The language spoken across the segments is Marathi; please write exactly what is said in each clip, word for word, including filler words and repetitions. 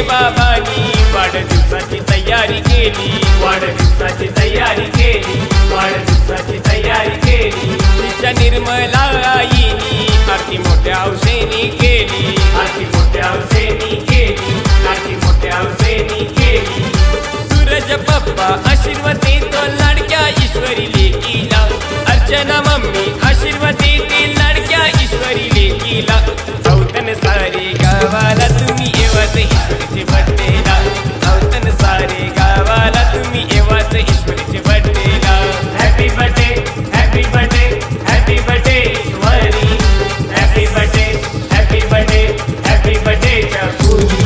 बाबांनी वाढदिवसाची तयारी केली, वाढदिवसाची तयारी केली, वाढदिवसाची तयारी केली. तिच्या निर्मला आईनी आरती मोठ्या हौसेनी केली, आरती मोठ्या हौसेनी केली, आरती मोठ्या हौसेनी केली. सूरज पप्पा आशीर्वाद देतो लाडक्या ईश्वरी लेकीला, अर्चना मम्मी आशीर्वाद देते लाडक्या ईश्वरी लेकीला. आवतन सारे गावाला तुम्ही येवाच ईश्वरीचे बर्थडेला, आवतन सारे गावाला तुम्ही येवाच ईश्वरीचे बर्थडेला. Happy birthday, happy birthday, happy birthday Ishwari, happy birthday, happy birthday, happy birthday Chakuli.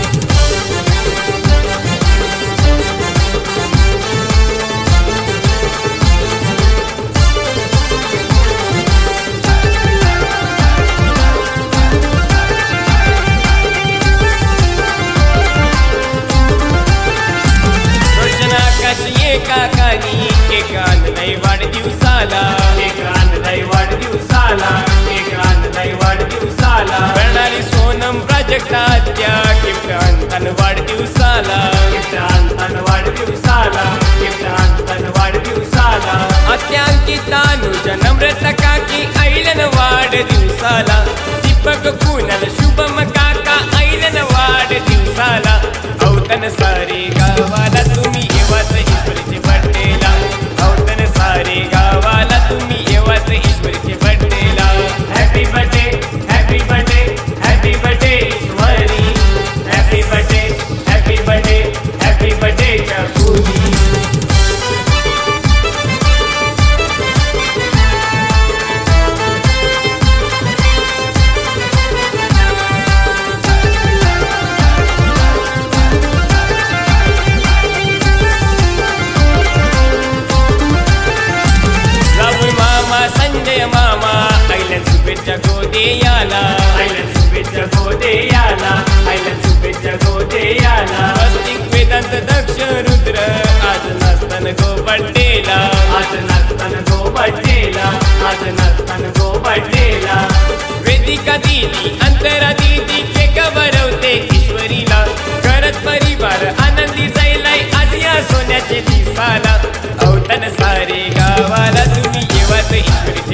काकानी एक आणलंय वाढदिवसाला, एक आणलंय वाढदिवसाला, एक आणलंय वाढदिवसाला. प्रणाली सोनम प्राजक्ताच्या गिफ्ट आणतान वाढदिवसाला, गिफ्ट आणतान वाढदिवसाला, गिफ्ट आणतान वाढदिवसाला. आत्यांकिता अनुजा नम्रता काकी ऐलन वाढदिवसाला, दीपक कुणाल शुभम काका ऐलन वाढदिवसाला. आवतन सारे गावाला तुम्ही येवाच ईश्वरीचे बर्थडेला, आवतन सारे गावाला तुम्ही येवाच ईश्वरीचे बर्थडेला. Happy birthday, happy birthday, happy birthday Ishwari, happy birthday, happy birthday, happy birthday Chakuli. Sanjay मामा ऐलन शुभेच्छा गोदेयाला, ऐलन शुभेच्छा गोदेयाला, ऐलन शुभेच्छा गोदेयाला. स्वस्तिक वेदांत दक्ष रुद्र आज नसतान गो बर्थडेला, आज नसतान गो बर्थडेला, आज नसतान गो बर्थडेला. वेदिका दीदी अंतरा दीदी केक भरवते ईश्वरीला, करत परिवार आनंदी जाईलाय आज या सोन्याचे दिसाला. आवतन सारे गावाला तुम्ही येवाच ईश्वरी